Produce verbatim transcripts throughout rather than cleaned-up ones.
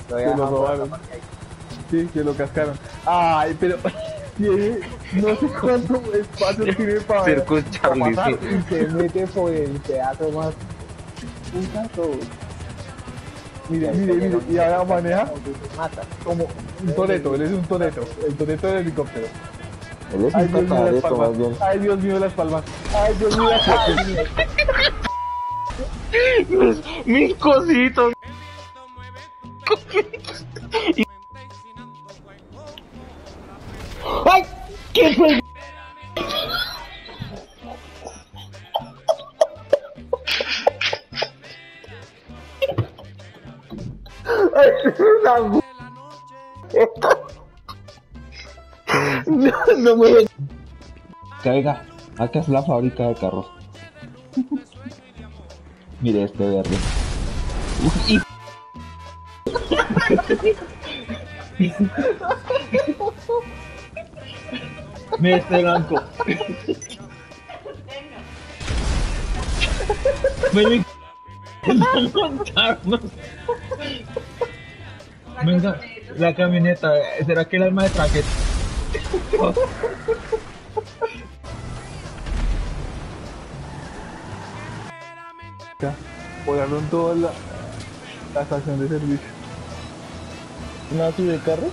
Lo voy a Se lo dejar por acá robaron. porque hay- Sí, que lo cascaron. Ay, pero tiene no sé cuánto espacio tiene para, Circus para Charlie, pasar sí. y se mete por el pedazo más putazo. Mire, ahí mire, se llega mire, un y ahora niño que maneja casi se mata. como un toreto, él es un toreto, el toreto del helicóptero. Él es Ay, un Dios mío, las catareto, palmas. más bien. Ay, Dios mío, las palmas. Ay, Dios mío, las palmas. Mis, mis cositos. ¡Ay! ¿Qué fue? ¡Ay, una bu- No, no me... Caiga, acá es la fábrica de carros. Mire este verde. Uy, mire este blanco. Ven, ven, montarnos. Venga, la camioneta, ¿será que el alma de traje? Volaron toda la, la estación de servicio. ¿No de carro?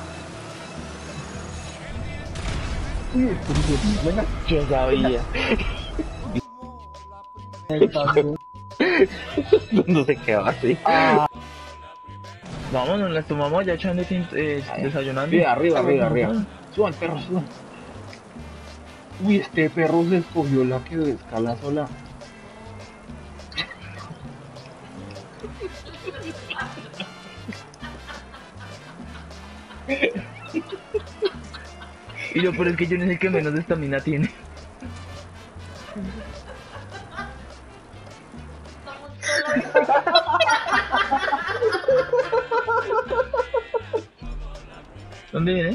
Uy, esto es- venga. Yo sabía. No sé qué va así. Vámonos, las tomamos ya echando tint- eh, desayunando. Sí, arriba, arriba, arriba. Suban, perro, suban. Uy, este perro se escogió la que escala sola. Y yo, pero es que yo no sé el que menos estamina tiene. ¿Dónde viene?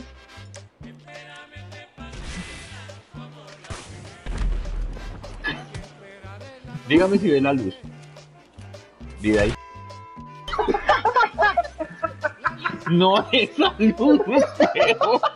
Dígame si ve la luz. Vida ahí. No, esa luz, feo.